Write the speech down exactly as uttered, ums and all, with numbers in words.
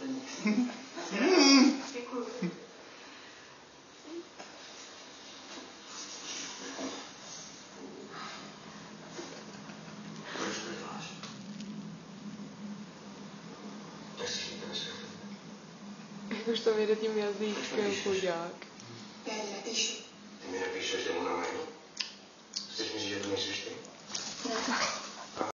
vysvětlení. Děkuju. Proč to děláš? Nechci to vysvětlit. Jak už to vyjde tím jazyčkem, chudák. Já ji nepíšu. Ty mi nepíšeš jemu na mail? Chceš mi říct, že to nejsiš ty? Ne.